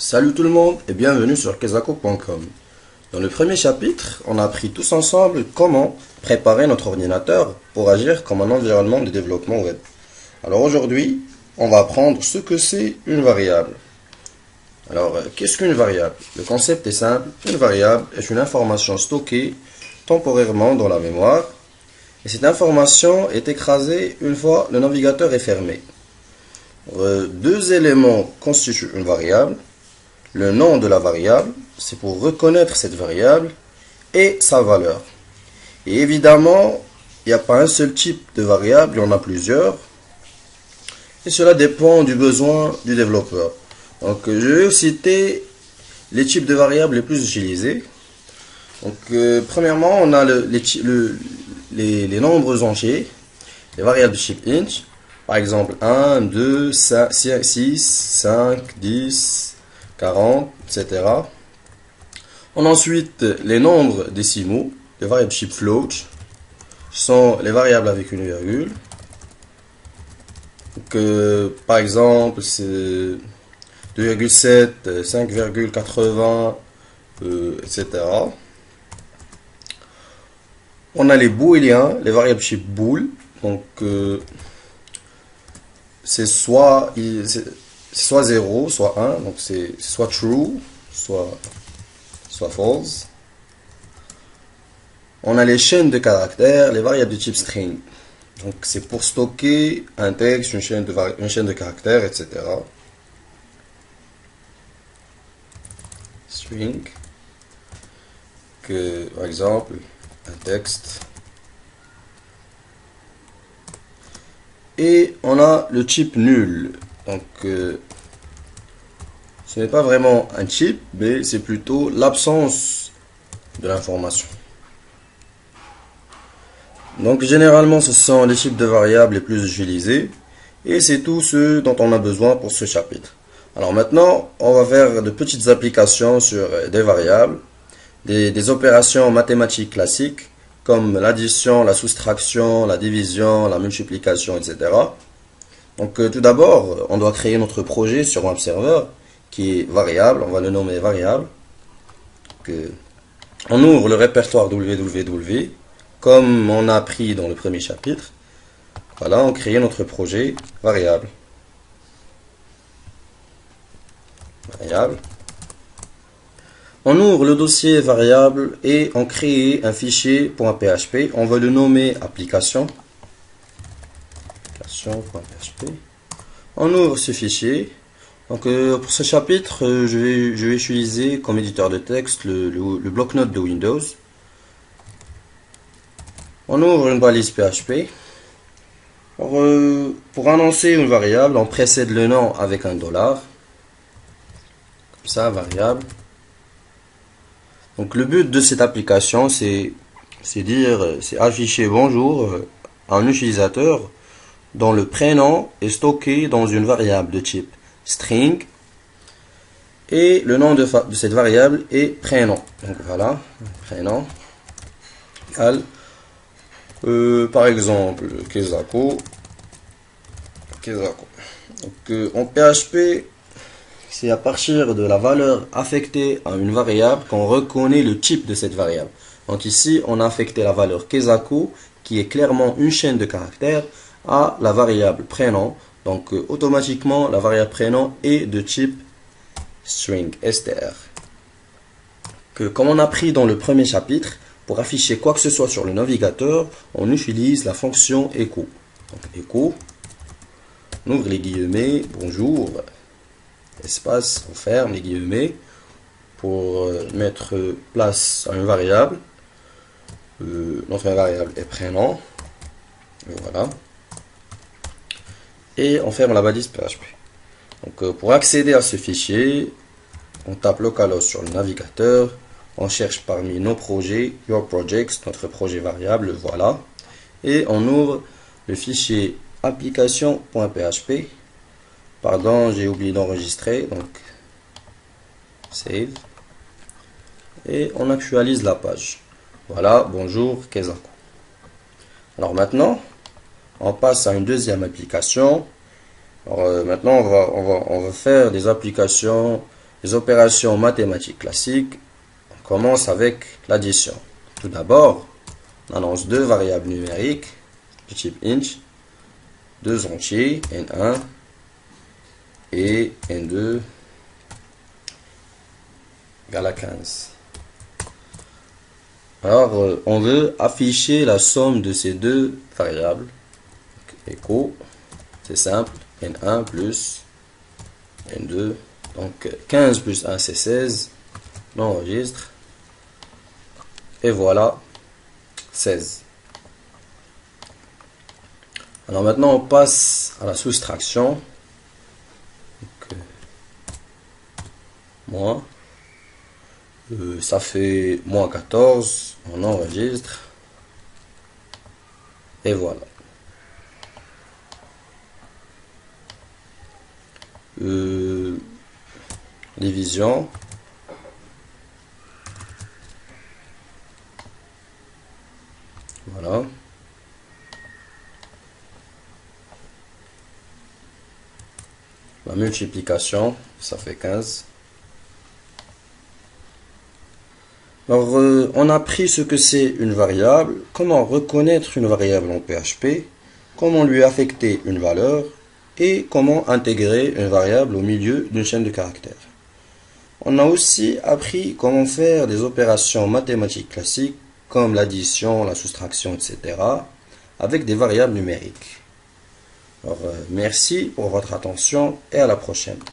Salut tout le monde et bienvenue sur kezako.com. Dans le premier chapitre, on a appris tous ensemble comment préparer notre ordinateur pour agir comme un environnement de développement web. Alors aujourd'hui, on va apprendre ce que c'est une variable. Alors, qu'est-ce qu'une variable? Le concept est simple. Une variable est une information stockée temporairement dans la mémoire et cette information est écrasée une fois le navigateur est fermé. Deux éléments constituent une variable. Le nom de la variable, c'est pour reconnaître cette variable et sa valeur. Et évidemment, il n'y a pas un seul type de variable, il y en a plusieurs. Et cela dépend du besoin du développeur. Donc, je vais vous citer les types de variables les plus utilisés. Donc, premièrement, on a les nombres entiers, les variables de type int. Par exemple, 1, 2, 5, 6, 5, 10, 40, etc. On a ensuite les nombres décimaux, les variables de type float, sont les variables avec une virgule. Donc, par exemple, c'est 2,7, 5,80, etc. On a les booléens, les variables de type bool. Donc, c'est soit 0, soit 1, donc c'est soit true, soit false. On a les chaînes de caractères, les variables de type string. Donc c'est pour stocker un texte, une chaîne de caractères, etc. String, par exemple, un texte. Et on a le type nul. Donc, ce n'est pas vraiment un type, mais c'est plutôt l'absence de l'information. Donc, généralement, ce sont les types de variables les plus utilisés. Et c'est tout ce dont on a besoin pour ce chapitre. Alors maintenant, on va faire de petites applications sur des variables, des opérations mathématiques classiques, comme l'addition, la soustraction, la division, la multiplication, etc. Donc tout d'abord, on doit créer notre projet sur un serveur qui est variable, on va le nommer variable. On ouvre le répertoire www, comme on a appris dans le premier chapitre. Voilà, on crée notre projet variable. On ouvre le dossier variable et on crée un fichier .php. On va le nommer application. Application.php. On ouvre ce fichier. Donc pour ce chapitre, je vais utiliser comme éditeur de texte le bloc-notes de Windows. On ouvre une balise PHP. Pour annoncer une variable, on précède le nom avec un $. Comme ça, variable. Donc le but de cette application, c'est afficher bonjour à un utilisateur dont le prénom est stocké dans une variable de type string et le nom de cette variable est prénom. Donc voilà, prénom égale par exemple Kezako. Donc en PHP, c'est à partir de la valeur affectée à une variable qu'on reconnaît le type de cette variable. Donc ici, on a affecté la valeur Kezako, qui est clairement une chaîne de caractères, à la variable prénom. Donc automatiquement, la variable prénom est de type string, str. Comme on a appris dans le premier chapitre, pour afficher quoi que ce soit sur le navigateur, on utilise la fonction echo. Donc echo, on ouvre les guillemets, bonjour, espace, on ferme les guillemets pour mettre place à une variable. Notre variable est prénom. Et voilà. Et on ferme la balise PHP. Donc pour accéder à ce fichier, on tape localhost sur le navigateur. On cherche parmi nos projets, Your Projects, notre projet variable, voilà. Et on ouvre le fichier application.php. Pardon, j'ai oublié d'enregistrer, donc save. Et on actualise la page. Voilà, bonjour Kezako. Alors maintenant, on passe à une deuxième application. Alors maintenant, on va faire des applications les opérations mathématiques classiques, on commence avec l'addition. Tout d'abord, on annonce deux variables numériques du type int, deux entiers, n1 et n2 égale à 15. Alors, on veut afficher la somme de ces deux variables. Écho, c'est simple, n1 plus n2. Donc, 15 plus 1, c'est 16. On enregistre. Et voilà, 16. Alors maintenant, on passe à la soustraction. Donc, moins. Ça fait moins 14. On enregistre. Et voilà. Division. Voilà. La multiplication, ça fait 15. Alors, on a appris ce que c'est une variable, comment reconnaître une variable en PHP, comment lui affecter une valeur et comment intégrer une variable au milieu d'une chaîne de caractères. On a aussi appris comment faire des opérations mathématiques classiques comme l'addition, la soustraction, etc. avec des variables numériques. Alors, merci pour votre attention et à la prochaine.